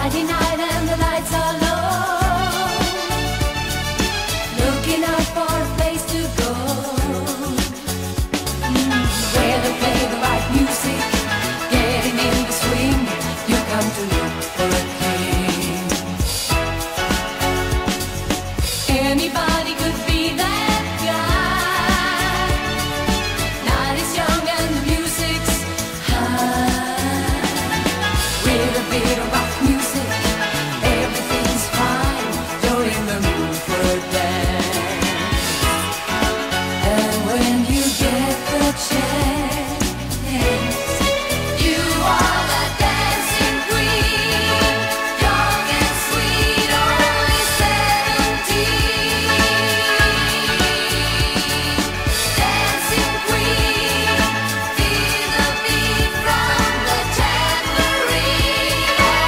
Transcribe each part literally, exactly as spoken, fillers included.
Friday night and the lights are low, looking out for a place to go, mm, where they play the right music, getting in the swing. You come to look for a king. Anybody could be that guy. Night is young and the music's high. With a bit of rock music, everything's fine. You're in the mood for a dance. And when you get the chance, you are the dancing queen. Young and sweet, only seventeen. Dancing queen, feel the beat from the tambourine.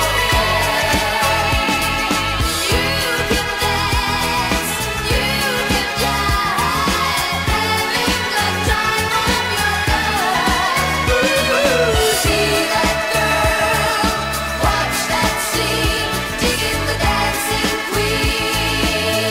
You can dance, you can jive, having the time of your life. See that girl, watch that scene, digging the dancing queen.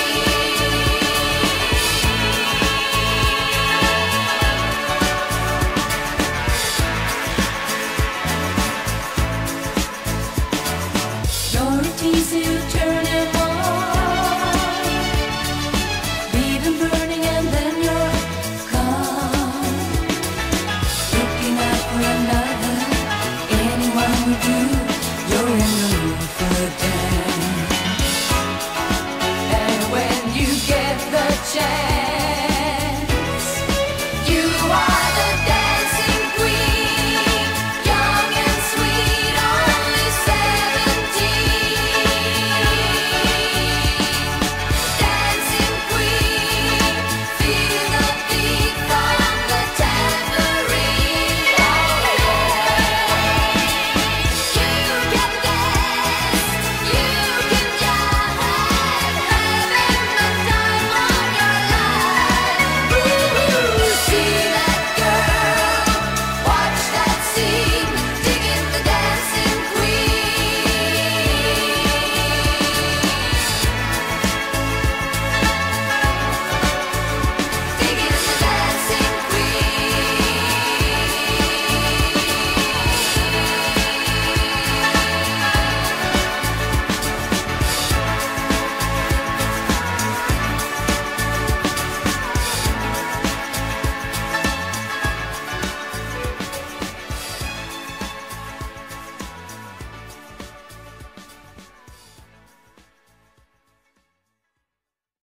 You're a teasy, you turn him on, leave him burning and then you're gone. Looking out for another, anyone would do.